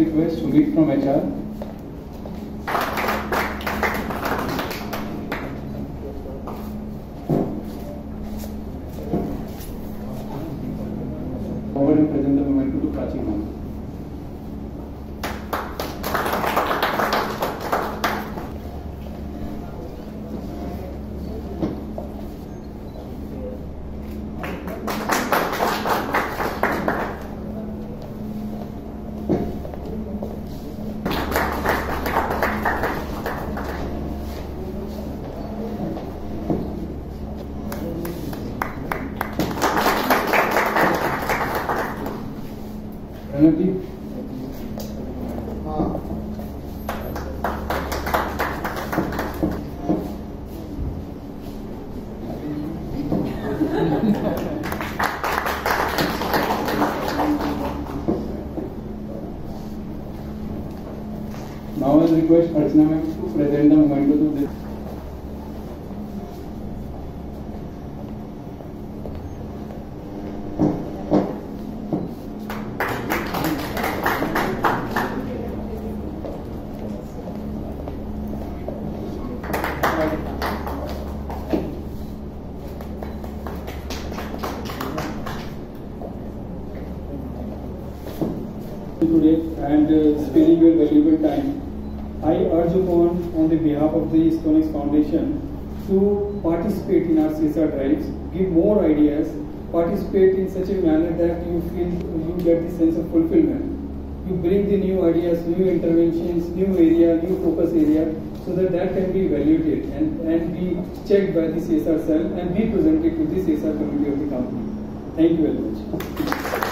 request to meet from HR. Forward and present the memento to Prachi ma'am. Now I will request Archana ma'am to present the memento to this. Today and sparing your valuable time, I urge upon on the behalf of the Stonex Foundation to participate in our CSR drives, give more ideas, participate in such a manner that you feel you get the sense of fulfillment. You bring the new ideas, new interventions, new area, new focus area, so that can be evaluated and be checked by the CSR cell and be presented to the CSR committee of the company. Thank you very much.